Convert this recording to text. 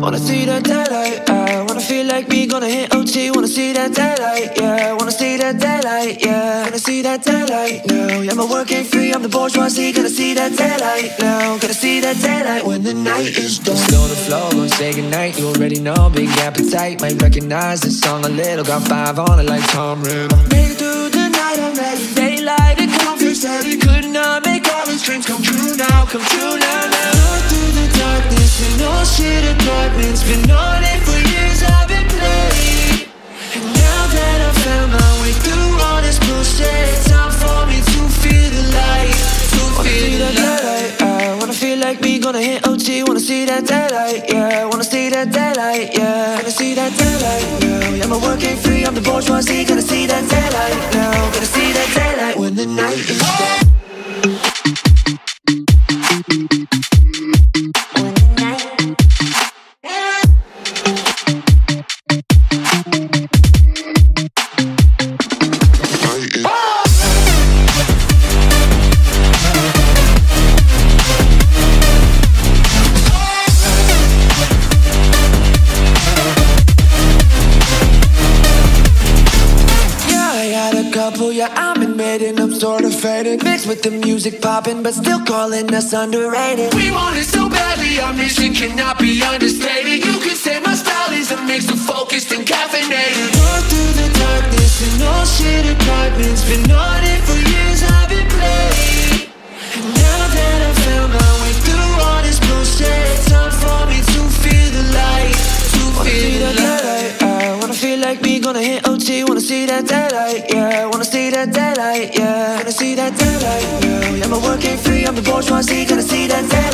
wanna see that daylight. I wanna feel like me, gonna hit OT. Wanna see that daylight, yeah. Wanna see that daylight, yeah. Gonna see that daylight now. Yeah, my work ain't free, I'm the bourgeoisie. Gonna see that daylight now. Gonna see that daylight when the night is done. Slow the flow, gonna say goodnight. You already know, big appetite. Might recognize this song a little. Got 5 on it like Tom Riddle. Make it through the night, I'm ready. Daylight, it comfort steady. Could not make all these dreams come true now. Come true now, now. Going through the darkness in all shit apartments. Been on it for years, I've been playing. And now that I found my way through all this bullshit, time for me to feel the light. To feel the light. I wanna feel like me, gonna hit OT. Wanna see that daylight, yeah. Wanna see that daylight, yeah. Gonna see that daylight now. Yeah, my work ain't free, I'm the bourgeoisie. Gonna see that daylight now. Gonna see that daylight when the night is done. Yeah, I'm admitting I'm sort of faded. Mixed with the music popping, but still calling us underrated. We want it so badly, our mission cannot be understated. You could say my style is a mix of focused and caffeinated. Going through the darkness in all shit apartments. Been on it for years, I've been playing. And now that I found my way through all this bullshit, time for me to feel the light. To feel the light. I wanna feel like me, gonna hit OT. Wanna see that daylight, yeah. Wanna see that daylight, yeah. Gonna see that daylight now. Yeah, my work ain't free, I'm the bourgeoisie. Gonna see that daylight.